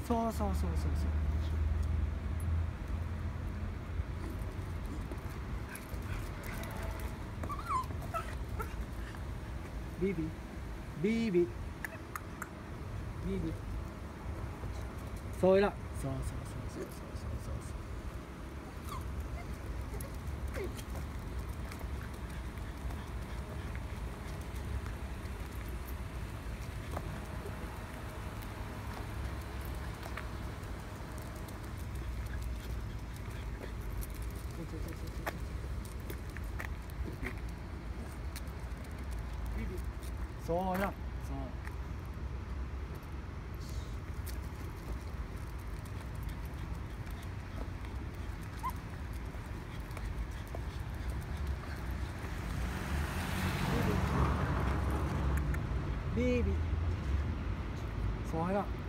そうそうそうそうそう。ビビビビビビ、そういら、そうそうそうそうそうそうそう。そうや、そう。ビビ、そうや。